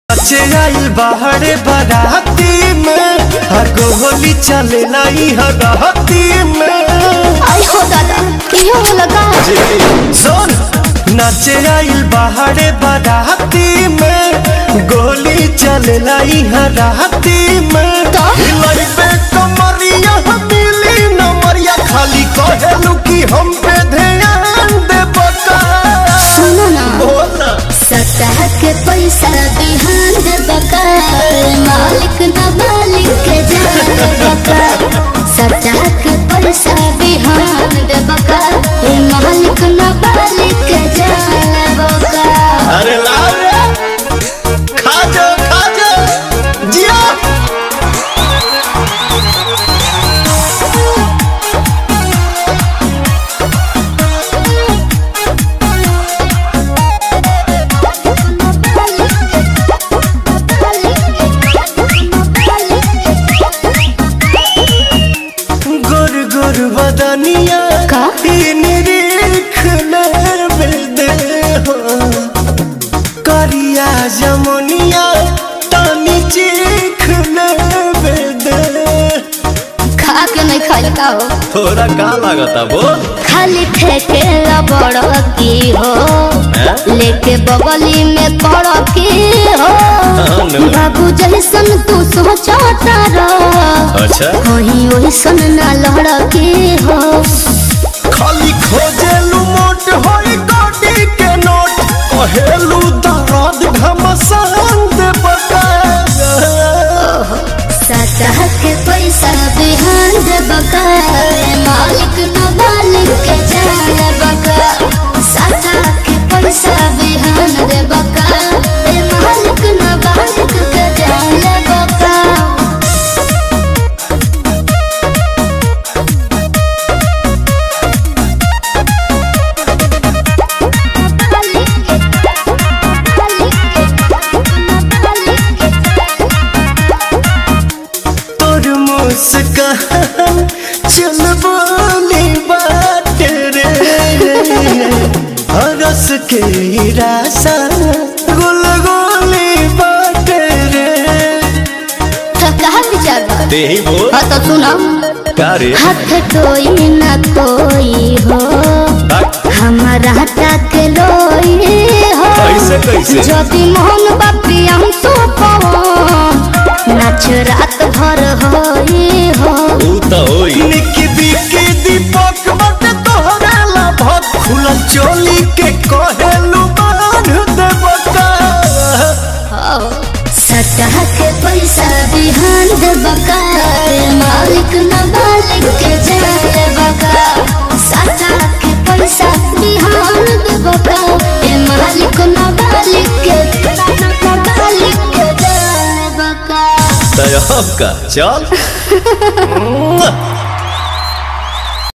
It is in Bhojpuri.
बच्चे आइल बाहरे बाराती में हर गोली चले लाई हराती में। आई हो दादा क्यों लगा सुन नाचे आइल बाहरे बाराती में गोली चले लाई हराती में। हिलाई पे कमरिया मिली नमरिया खाली कहेलू कि हम पे ध्यान दे बका। सुनो ना बोला सतह के पैसा बिहान दे बका मालिक ना मालिक के जान बका। सतह के पैसा बिहान दे बका मालिक ना मालिक के जान बका। अरे लाओ रे खा जा जिया। गोर गोर बदनिया का? करिया जमुनिया तानी चीख ले दे। खा के नहीं खाई का हो थोड़ा का लागता बोल। खाली ठेके बड़ की हो लेके बगली में पड़ की हो। बाबू जैसन तू सोचता रह अच्छा वही वैसन ना लड़ की हो। खाली खोजेलू मोट होई गोडी के नोट कहेलू दर्द घमसान दे बका। सतह के पैसा बिहान दे बका मालिक न मालिक के जान बका। सतह के पैसा बिहान दे बका मालिक न मालिक के जान बका। तोर मुस्कान चल बोली बात रे हरस के रासा गुल गोली बात रे। कहा विचार बा? दे ही बोल हाँ तो सुनो का रे। हाथ कोई न कोई हो हमारा तक लोई हो। कैसे जदि मोहन बापी हम तो नाच रात भर होई हो। निकी बिकी दीपक बट तोहरा लाभत खुला चोली के कहेलू बांध दे बका। सतह के पैसा बिहान दे बका मालिक न मालिक के जान बका। सतह के पैसा बिहान दे बका मालिक न मालिक के जान बका। तय का चल